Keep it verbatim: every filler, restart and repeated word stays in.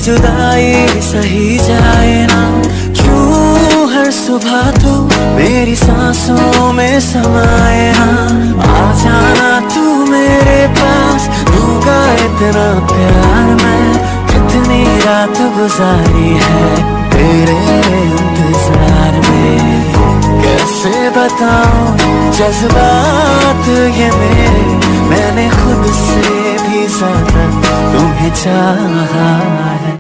जुदाई सही जाए ना, क्यों हर सुबह तू मेरी सांसों में समाए ना। आ जाना तू मेरे पास, दूंगा इतना प्यार मैं, कितनी रात गुजारी है तेरे इंतजार में। कैसे बताऊं जज्बात ये मेरे, मैंने खुद से भी ज्यादा तुम्हें चाहा है।